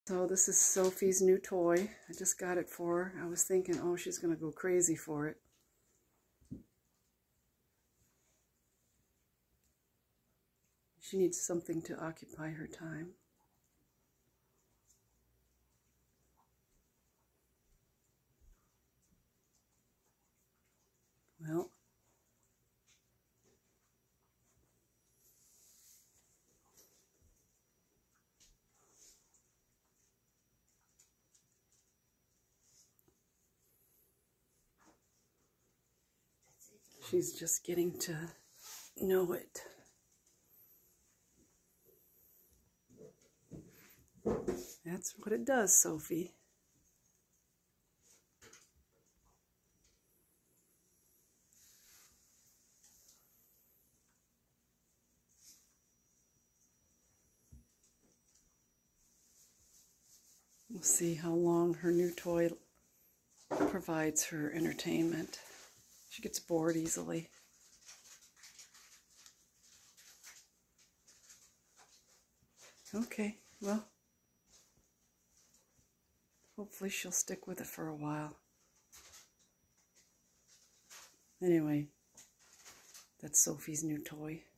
So this is Sophie's new toy. I just got it for her. I was thinking, oh, she's going to go crazy for it. She needs something to occupy her time. Well, she's just getting to know it. That's what it does, Sophie. We'll see how long her new toy provides her entertainment. She gets bored easily. Okay, well, hopefully she'll stick with it for a while. Anyway, that's Sophie's new toy.